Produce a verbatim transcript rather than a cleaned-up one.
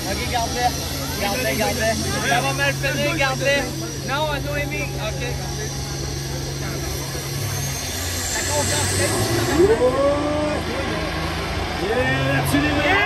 Ok, garde-le. Garde-le, garde-le. Ça va mal finir, garde-le. Non, à Noémie. Ok. La confiance. Yeah, tu l'es